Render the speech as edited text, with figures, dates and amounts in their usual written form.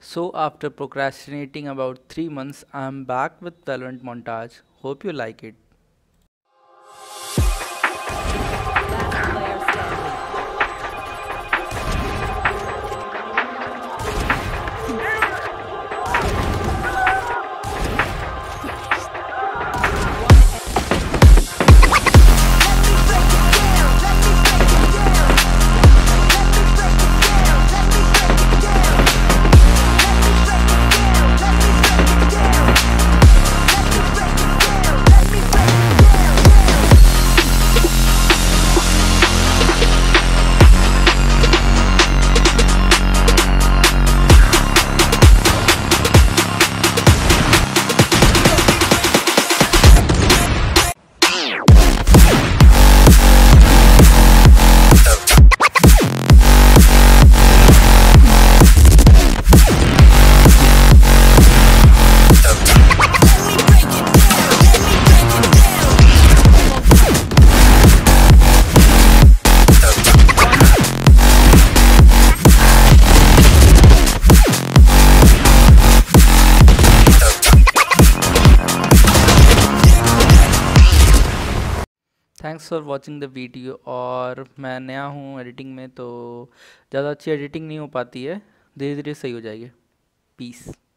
So after procrastinating about 3 months, I am back with Valorant Montage. Hope you like it. Thanks for watching the video. और मैं नया हूँ editing में, तो ज़्यादा अच्छी एडिटिंग नहीं हो पाती है, धीरे धीरे सही हो जाएगी। पीस।